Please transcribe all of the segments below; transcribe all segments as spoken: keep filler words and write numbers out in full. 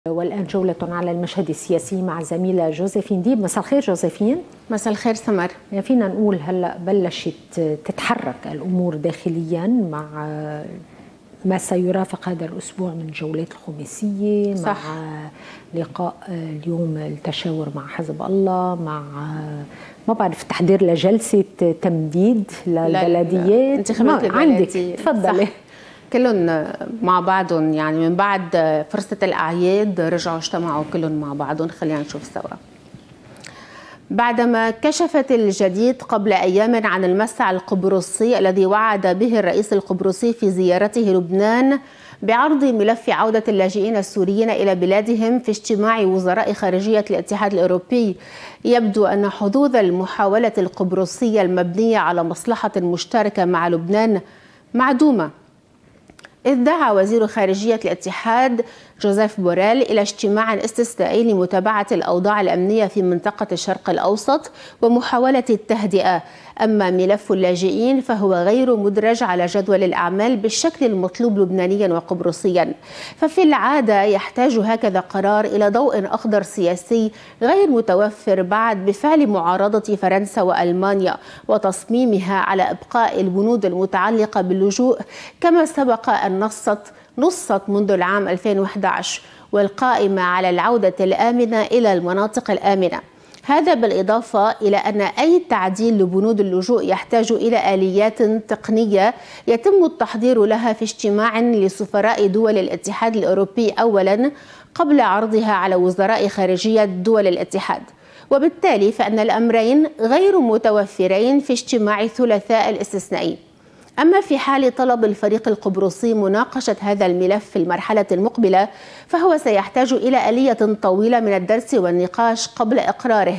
والآن جولة على المشهد السياسي مع الزميلة جوزيفين ديب. مساء الخير جوزيفين. مساء الخير سمر. يعني فينا نقول هلأ بلشت تتحرك الأمور داخليا مع ما سيرافق هذا الأسبوع من جولات الخماسية، صح. مع لقاء اليوم التشاور مع حزب الله، مع ما بعرف تحضير لجلسة تمديد للبلديات. انتخابات عندك تفضلي. كلهم مع بعضهم، يعني من بعد فرصة الأعياد رجعوا اجتمعوا كلهم مع بعضهم. خلينا نشوف سوا. بعدما كشفت الجديد قبل أيام عن المسعى القبرصي الذي وعد به الرئيس القبرصي في زيارته لبنان بعرض ملف عودة اللاجئين السوريين إلى بلادهم في اجتماع وزراء خارجية الاتحاد الأوروبي، يبدو أن حظوظ المحاولة القبرصية المبنية على مصلحة مشتركة مع لبنان معدومة. إذ دعا وزير خارجية الاتحاد جوزيف بوريل إلى اجتماع استثنائي لمتابعة الأوضاع الأمنية في منطقة الشرق الأوسط ومحاولة التهدئة. أما ملف اللاجئين فهو غير مدرج على جدول الأعمال بالشكل المطلوب لبنانيا وقبرصيا، ففي العادة يحتاج هكذا قرار إلى ضوء أخضر سياسي غير متوفر بعد بفعل معارضة فرنسا وألمانيا وتصميمها على إبقاء البنود المتعلقة باللجوء كما سبق أن نصت نصت منذ العام ألفين وأحد عشر، والقائمة على العودة الآمنة إلى المناطق الآمنة. هذا بالإضافة إلى أن أي تعديل لبنود اللجوء يحتاج إلى آليات تقنية يتم التحضير لها في اجتماع لسفراء دول الاتحاد الأوروبي أولا قبل عرضها على وزراء خارجية دول الاتحاد، وبالتالي فإن الأمرين غير متوفرين في اجتماع الثلاثاء الاستثنائي. أما في حال طلب الفريق القبرصي مناقشة هذا الملف في المرحلة المقبلة فهو سيحتاج إلى آلية طويلة من الدرس والنقاش قبل إقراره،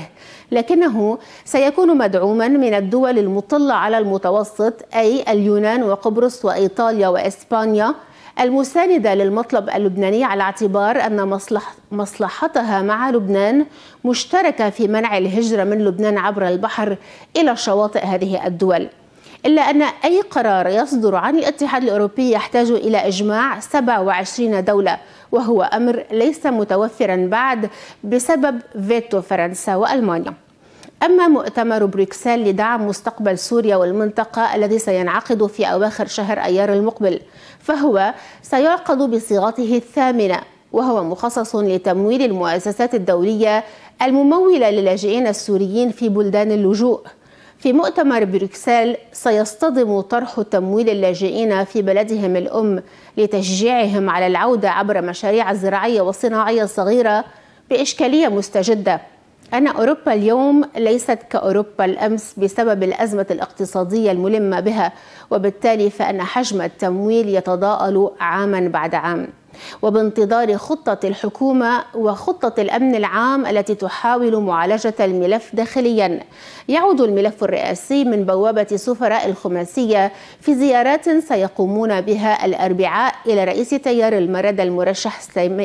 لكنه سيكون مدعوما من الدول المطلة على المتوسط أي اليونان وقبرص وإيطاليا وإسبانيا المساندة للمطلب اللبناني، على اعتبار أن مصلح مصلحتها مع لبنان مشتركة في منع الهجرة من لبنان عبر البحر إلى شواطئ هذه الدول. إلا أن أي قرار يصدر عن الاتحاد الأوروبي يحتاج إلى إجماع سبع وعشرين دولة، وهو أمر ليس متوفرا بعد بسبب فيتو فرنسا وألمانيا. أما مؤتمر بروكسل لدعم مستقبل سوريا والمنطقة الذي سينعقد في أواخر شهر أيار المقبل فهو سيعقد بصيغته الثامنة، وهو مخصص لتمويل المؤسسات الدولية الممولة للاجئين السوريين في بلدان اللجوء. في مؤتمر بروكسل سيصطدم طرح تمويل اللاجئين في بلدهم الأم لتشجيعهم على العودة عبر مشاريع زراعية وصناعية صغيرة بإشكالية مستجدة أن أوروبا اليوم ليست كأوروبا الأمس بسبب الأزمة الاقتصادية الملمة بها، وبالتالي فإن حجم التمويل يتضاءل عاما بعد عام. وبانتظار خطة الحكومة وخطة الأمن العام التي تحاول معالجة الملف داخليا، يعود الملف الرئاسي من بوابة سفراء الخماسية في زيارات سيقومون بها الأربعاء إلى رئيس تيار المرد المرشح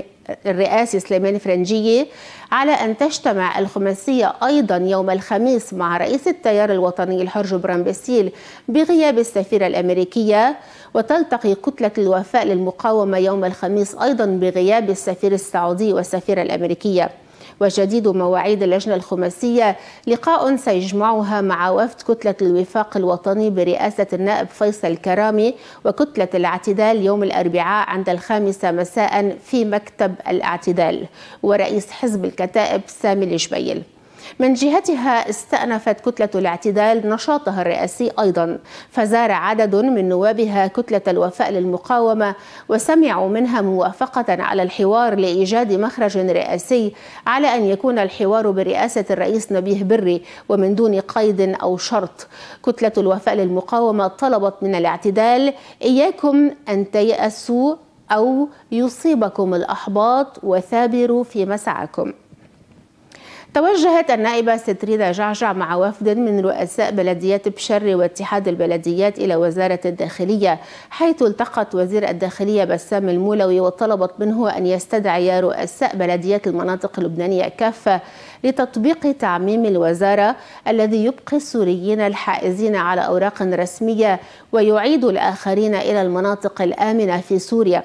الرئاسي سليمان فرنجية، على أن تجتمع الخماسية أيضا يوم الخميس مع رئيس التيار الوطني الحر جبران باسيل بغياب السفيرة الأمريكية، وتلتقي كتلة الوفاء للمقاومة يوم الخميس أيضا بغياب السفير السعودي والسفيرة الأمريكية. وجديد مواعيد اللجنة الخماسية لقاء سيجمعها مع وفد كتلة الوفاق الوطني برئاسة النائب فيصل كرامي وكتلة الاعتدال يوم الأربعاء عند الخامسة مساء في مكتب الاعتدال، ورئيس حزب الكتائب سامي الجبيل. من جهتها استأنفت كتلة الاعتدال نشاطها الرئاسي أيضا، فزار عدد من نوابها كتلة الوفاء للمقاومة وسمعوا منها موافقة على الحوار لإيجاد مخرج رئاسي، على أن يكون الحوار برئاسة الرئيس نبيه بري ومن دون قيد أو شرط. كتلة الوفاء للمقاومة طلبت من الاعتدال: إياكم أن تيأسوا أو يصيبكم الأحباط وثابروا في مسعاكم. توجهت النائبة ستريدا جعجع مع وفد من رؤساء بلديات بشر واتحاد البلديات إلى وزارة الداخلية، حيث التقت وزير الداخلية بسام المولوي وطلبت منه أن يستدعي رؤساء بلديات المناطق اللبنانية كافة لتطبيق تعميم الوزارة الذي يبقي السوريين الحائزين على أوراق رسمية ويعيد الآخرين إلى المناطق الآمنة في سوريا.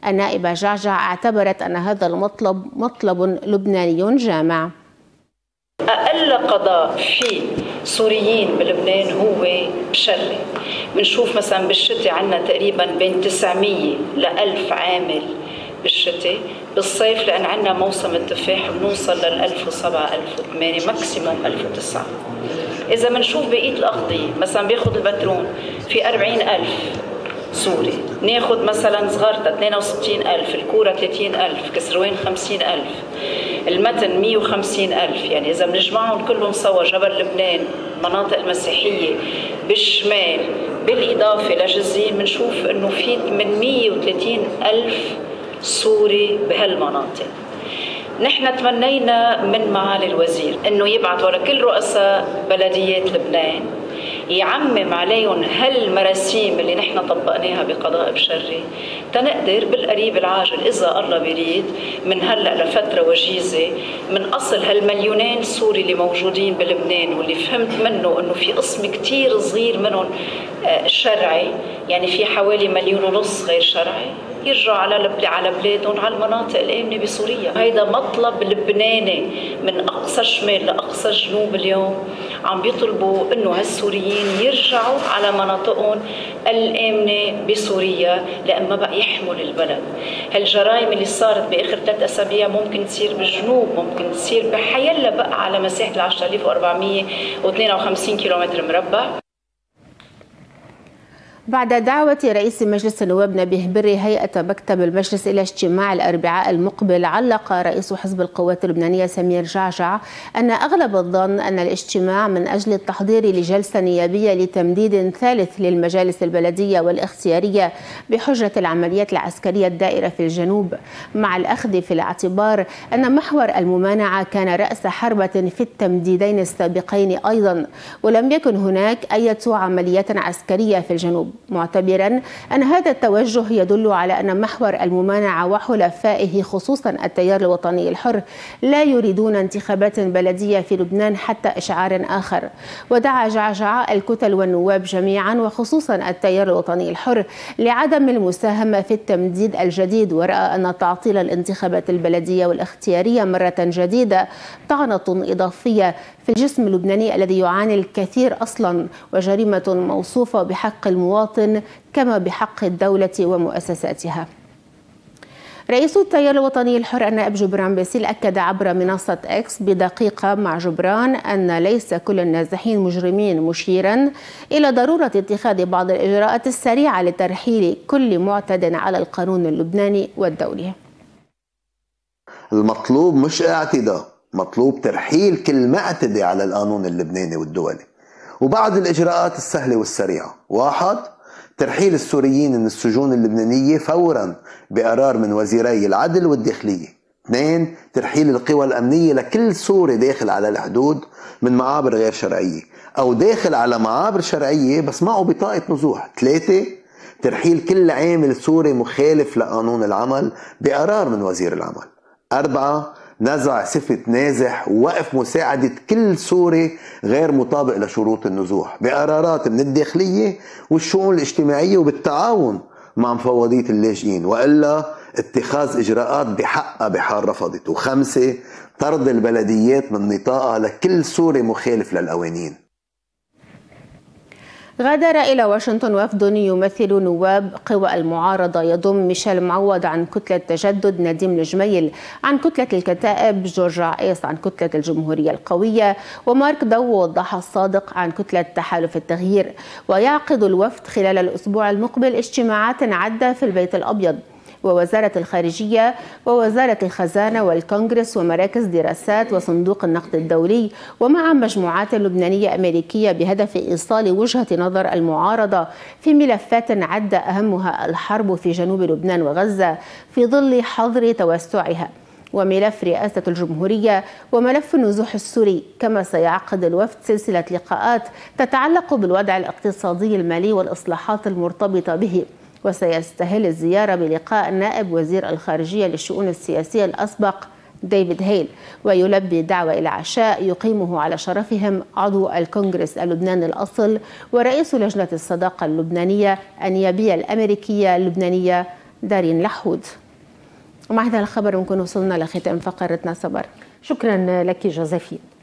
النائبة جعجع اعتبرت أن هذا المطلب مطلب لبناني جامع. أقل قضاء في سوريين بلبنان هو بشري. بنشوف مثلا بالشتاء عندنا تقريبا بين تسعمية ل ألف عامل بالشتاء، بالصيف لأن عندنا موسم التفاح بنوصل لل ألف وسبعة ألف وثمانية ماكسيموم ألف وتسعة. إذا بنشوف بقية الأقضية مثلا بياخد البترون في أربعين ألف سوري، ناخد مثلا صغارتا اثنين وستين ألف، الكورة ثلاثين ألف، كسروين خمسين ألف، المتن مية وخمسين ألف. يعني إذا بنجمعهم كلهم سوا جبل لبنان مناطق المسيحية بالشمال بالإضافة لجزين بنشوف إنه في ثمانمية وثلاثين ألف سوري بهالمناطق. نحن تمنينا من معالي الوزير إنه يبعث ورا كل رؤساء بلديات لبنان يعمم عليهم هالمراسيم اللي نحن طبقناها بقضاء بشري تنقدر بالقريب العاجل إذا الله بيريد من هلأ لفترة وجيزة من أصل هالمليونين سوري اللي موجودين بلبنان، واللي فهمت منه أنه في قسم كتير صغير منهم شرعي، يعني في حوالي مليون ونص غير شرعي، يرجعوا على على بلادهم على المناطق الآمنة بسوريا. هيدا مطلب لبناني من أقصى شمال لأقصى جنوب. اليوم عم بيطلبوا إنه هالسوريين يرجعوا على مناطقهم الآمنة بسوريا لأن ما بقى يحمل البلد. هالجرائم اللي صارت بآخر ثلاث أسابيع ممكن تصير بالجنوب، ممكن تصير بحيلا بقى على مساحة عشرة آلاف وأربعمية واثنين وخمسين كيلومتر مربع. بعد دعوة رئيس مجلس النواب نبيه بري هيئة مكتب المجلس إلى اجتماع الأربعاء المقبل، علق رئيس حزب القوات اللبنانية سمير جعجع أن أغلب الظن أن الاجتماع من أجل التحضير لجلسة نيابية لتمديد ثالث للمجالس البلدية والاختيارية بحجة العمليات العسكرية الدائرة في الجنوب، مع الأخذ في الاعتبار أن محور الممانعة كان رأس حربة في التمديدين السابقين أيضا، ولم يكن هناك أي عمليات عسكرية في الجنوب، معتبرا أن هذا التوجه يدل على أن محور الممانعة وحلفائه خصوصا التيار الوطني الحر لا يريدون انتخابات بلدية في لبنان حتى إشعار آخر. ودعا جعجع الكتل والنواب جميعا وخصوصا التيار الوطني الحر لعدم المساهمة في التمديد الجديد، ورأى أن تعطيل الانتخابات البلدية والاختيارية مرة جديدة طعنة إضافية في الجسم اللبناني الذي يعاني الكثير أصلا، وجريمة موصوفة بحق المواطن كما بحق الدولة ومؤسساتها. رئيس التيار الوطني الحر النائب جبران باسيل أكد عبر منصة إكس بدقيقة مع جبران أن ليس كل النازحين مجرمين، مشيرا إلى ضرورة اتخاذ بعض الإجراءات السريعة لترحيل كل معتد على القانون اللبناني والدولي. المطلوب مش اعتداء، مطلوب ترحيل كل معتدي على القانون اللبناني والدولي، وبعض الإجراءات السهلة والسريعة. واحد، ترحيل السوريين من السجون اللبنانية فورا بقرار من وزيري العدل والداخلية. اثنين، ترحيل القوى الأمنية لكل سوري داخل على الحدود من معابر غير شرعية أو داخل على معابر شرعية بس معه بطاقة نزوح. ثلاثة، ترحيل كل عامل سوري مخالف لقانون العمل بقرار من وزير العمل. أربعة، نزع صفة نازح ووقف مساعدة كل سوري غير مطابق لشروط النزوح بقرارات من الداخلية والشؤون الاجتماعية وبالتعاون مع مفوضية اللاجئين، وإلا اتخاذ إجراءات بحقها بحال رفضت. وخمسة، طرد البلديات من نطاقها لكل سوري مخالف للقوانين. غادر إلى واشنطن وفد يمثل نواب قوى المعارضة يضم ميشيل معوض عن كتلة تجدد، نديم الجميل عن كتلة الكتائب، جورج عيس عن كتلة الجمهورية القوية، ومارك دو وضح الصادق عن كتلة تحالف التغيير. ويعقد الوفد خلال الأسبوع المقبل اجتماعات عدة في البيت الأبيض ووزارة الخارجية ووزارة الخزانة والكونغرس ومراكز دراسات وصندوق النقد الدولي ومع مجموعات لبنانية أمريكية بهدف إيصال وجهة نظر المعارضة في ملفات عدة أهمها الحرب في جنوب لبنان وغزة في ظل حظر توسعها، وملف رئاسة الجمهورية وملف النزوح السوري. كما سيعقد الوفد سلسلة لقاءات تتعلق بالوضع الاقتصادي المالي والإصلاحات المرتبطة به، وسيستهل الزيارة بلقاء نائب وزير الخارجية للشؤون السياسية الأسبق ديفيد هيل، ويلبي دعوة إلى عشاء يقيمه على شرفهم عضو الكونغرس اللبناني الأصل ورئيس لجنة الصداقة اللبنانية النيابية الأمريكية اللبنانية دارين لحود. ومع هذا الخبر بنكون وصلنا لختام فقرتنا صبر. شكرا لك جوزيفين.